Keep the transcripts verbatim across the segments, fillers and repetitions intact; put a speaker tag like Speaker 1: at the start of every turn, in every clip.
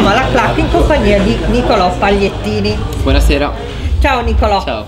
Speaker 1: siamo alla Clac in compagnia di Nicolò Pagliettini.
Speaker 2: Buonasera.
Speaker 1: Ciao Nicolò.
Speaker 2: Ciao.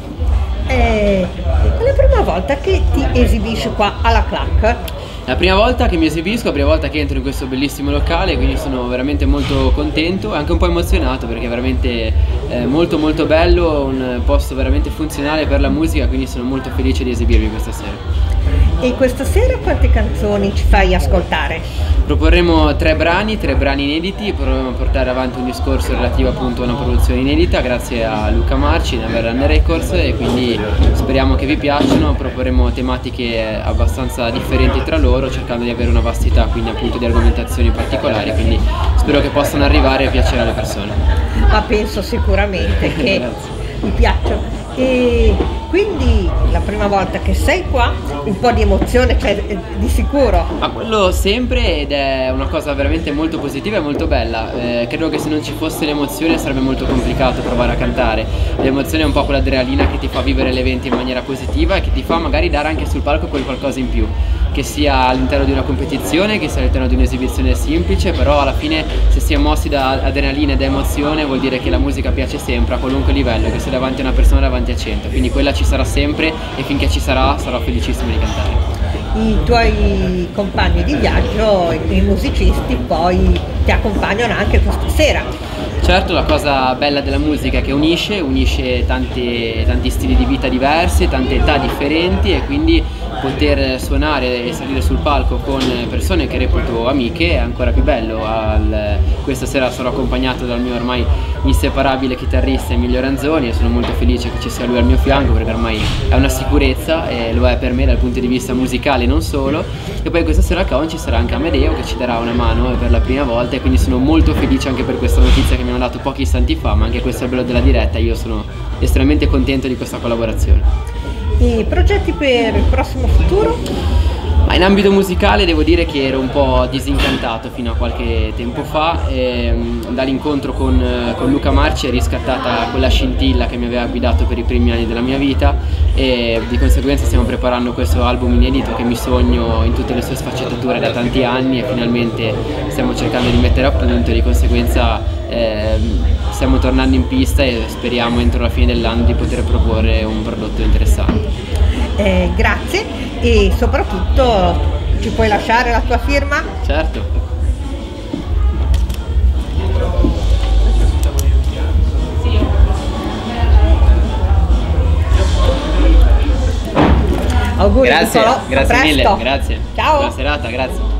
Speaker 1: Eh, è la prima volta che ti esibisci qua alla Clac?
Speaker 2: La prima volta che mi esibisco, la prima volta che entro in questo bellissimo locale, quindi sono veramente molto contento e anche un po' emozionato perché è veramente eh, molto molto bello, un posto veramente funzionale per la musica, quindi sono molto felice di esibirmi questa sera.
Speaker 1: E questa sera quante canzoni ci fai ascoltare?
Speaker 2: Proporremo tre brani, tre brani inediti, proveremo a portare avanti un discorso relativo appunto a una produzione inedita grazie a Luca Marci, Neverland Records, e quindi speriamo che vi piacciono. Proporremo tematiche abbastanza differenti tra loro, cercando di avere una vastità quindi appunto di argomentazioni particolari, quindi spero che possano arrivare e piacere alle persone.
Speaker 1: Ma penso sicuramente che mi piacciono. E quindi la prima volta che sei qua, un po' di emozione c'è di sicuro.
Speaker 2: Ma quello sempre, ed è una cosa veramente molto positiva e molto bella. Eh, credo che se non ci fosse l'emozione sarebbe molto complicato provare a cantare. L'emozione è un po' quell'adrenalina che ti fa vivere l'evento in maniera positiva e che ti fa magari dare anche sul palco quel qualcosa in più, che sia all'interno di una competizione, che sia all'interno di un'esibizione semplice, però alla fine se si è mossi da adrenalina e da emozione vuol dire che la musica piace sempre a qualunque livello, che sia davanti a una persona davanti a cento, quindi quella ci sarà sempre e finché ci sarà sarò felicissimo di cantare.
Speaker 1: I tuoi compagni di viaggio, i musicisti, poi ti accompagnano anche questa sera.
Speaker 2: Certo, la cosa bella della musica è che unisce, unisce tanti, tanti stili di vita diversi, tante età differenti, e quindi poter suonare e salire sul palco con persone che reputo amiche è ancora più bello. Al, questa sera sarò accompagnato dal mio ormai inseparabile chitarrista Emilio Ranzoni e sono molto felice che ci sia lui al mio fianco perché ormai è una sicurezza e lo è per me dal punto di vista musicale non solo. E poi questa sera a Caon ci sarà anche Amedeo che ci darà una mano per la prima volta, e quindi sono molto felice anche per questa notizia che mi hanno dato pochi istanti fa, ma anche questo è il bello della diretta, io sono estremamente contento di questa collaborazione.
Speaker 1: I progetti per il prossimo futuro?
Speaker 2: Ma in ambito musicale devo dire che ero un po' disincantato fino a qualche tempo fa, e dall'incontro con, con Luca Marci è riscattata quella scintilla che mi aveva guidato per i primi anni della mia vita, e di conseguenza stiamo preparando questo album inedito che mi sogno in tutte le sue sfaccettature da tanti anni, e finalmente stiamo cercando di mettere a punto, e di conseguenza eh, stiamo tornando in pista e speriamo entro la fine dell'anno di poter proporre un prodotto interessante.
Speaker 1: Eh, grazie, e soprattutto ci puoi lasciare la tua firma?
Speaker 2: Certo.
Speaker 1: Auguri
Speaker 2: Grazie,
Speaker 1: Nicolò,
Speaker 2: grazie
Speaker 1: a
Speaker 2: mille,
Speaker 1: presto.
Speaker 2: grazie.
Speaker 1: Ciao.
Speaker 2: Buona serata, grazie.